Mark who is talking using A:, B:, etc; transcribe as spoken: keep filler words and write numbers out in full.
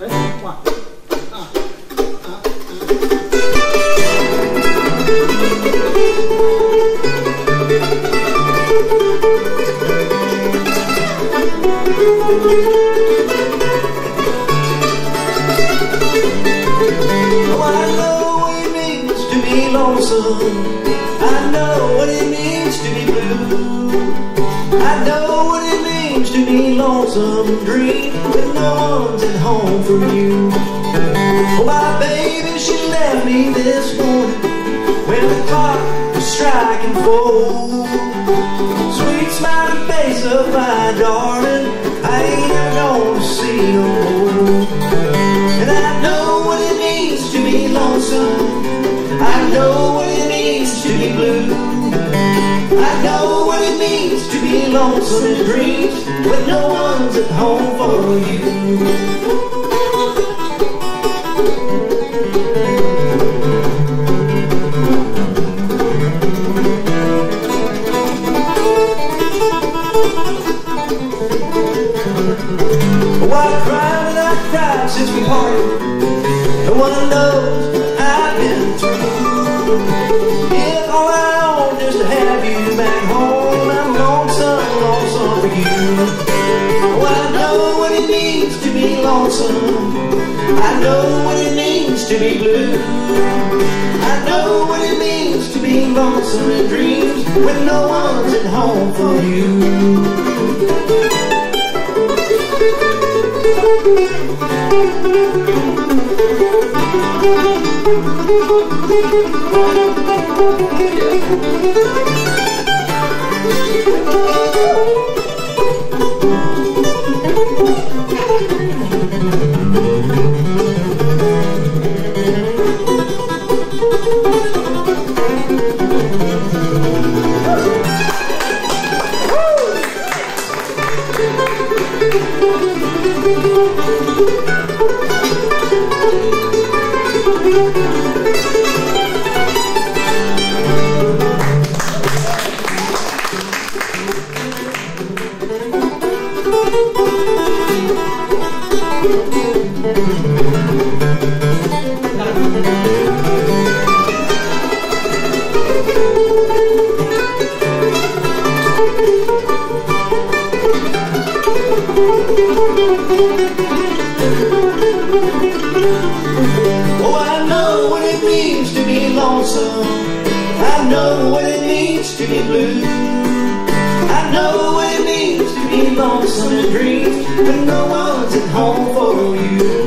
A: Ready? One. Uh, uh, uh. Oh, I know what it means to be lonesome. I know what it means to be blue. I know what it means to be lonesome, dream when no one's at home for you. Oh, my baby, she left me this morning when the clock was striking four. Sweet smiling face of my darling, I ain't ever gonna see no more. And I know what it means to be lonesome. I know what it means to be blue. I know what it means to be lonesome in dreams when no one's at home for you. Oh, I cried and I cried since we parted. No one knows what I've been through. If all I own is to have you back home, I'm lonesome, lonesome for you. Oh, I know what it means to be lonesome. I know what it means to be blue. I know what it means to be lonesome in dreams when no one's at home for you. Oh, I know what it means to be lonesome. I know what it means to be blue. I know what it means to be lonesome in dreams when no one's at home for you.